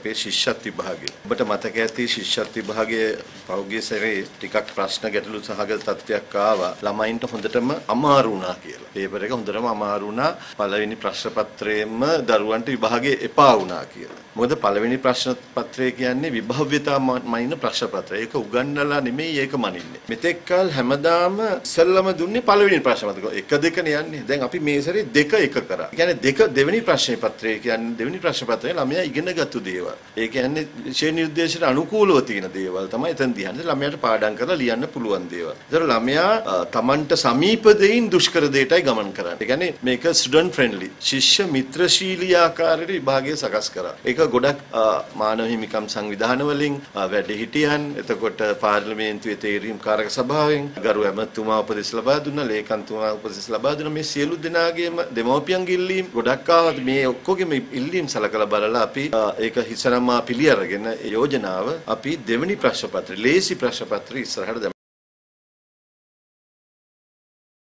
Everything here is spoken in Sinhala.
අපේ ශිෂ්‍යත්ව විභාගය. ඔබට මතක ඇති ශිෂ්‍යත්ව විභාගයේ පෞද්ගලික සැරේ ටිකක් ප්‍රශ්න ගැටලු සහගත තත්ත්වයක් ආවා. ළමයින්ට හොඳටම අමාරු වුණා කියලා. පේපර් එක හොඳටම අමාරු වුණා. පළවෙනි ප්‍රශ්න පත්‍රයේම දරුවන්ට විභාගයේ එපා වුණා කියලා. මොකද පළවෙනි ප්‍රශ්න පත්‍රය කියන්නේ විභව්‍යතා මනින ප්‍රශ්න පත්‍රය. ඒක උගන්වලා නෙමෙයි ඒක මනින්නේ. මෙතෙක් කල හැමදාම ඉස්සෙල්ලම දුන්නේ පළවෙනි ප්‍රශ්න පත්‍රය. එක දෙකනේ යන්නේ. දැන් අපි මේ සැරේ දෙක එක කරා. ඒ කියන්නේ දෙවෙනි ප්‍රශ්න පත්‍රය කියන්නේ දෙවෙනි ප්‍රශ්න පත්‍රයේ ළමයා ඉගෙනගත්තු දේවල්. ඒ කියන්නේ විෂය නිර්දේශයට අනුකූලව තියෙන දේවල් තමයි එතන දිහන්නේ. ළමයාට පාඩම් කරලා ලියන්න පුළුවන් දේවල්. ඒතර ළමයා තමන්ට සමීප දෙයින් දුෂ්කර දෙයටයි ගමන් කරන්නේ. ඒ කියන්නේ මේක ස්ටුඩන්ට් ෆ්‍රෙන්ඩ්ලි. ශිෂ්‍ය මිත්‍රශීලී ආකාරයට විභාගය සකස් කරා. ඒක ගොඩක් මානව හිමිකම් සංවිධාන වලින් වැඩිහිටියන්, එතකොට පාර්ලිමේන්තුවේ තේරීම් කාරක සභාවෙන් ගරු ඇමතුමා උපදෙස් ලබා දුන්නා, ලේකම්තුමා උපදෙස් ලබා දුන්නා. මේ සියලු දෙනාගේම දෙමව්පියන්ගේ ඉල්ලීම් ගොඩක් ආවා. මේ ඔක්කොගේම ඉල්ලීම් සලකලා බලලා අපි ඒක හිසනමා පිළි අරගෙන යෝජනාව අපි දෙවෙනි ප්‍රශ්න පත්‍රය ලේසි ප්‍රශ්න පත්‍රය ඉස්සරහට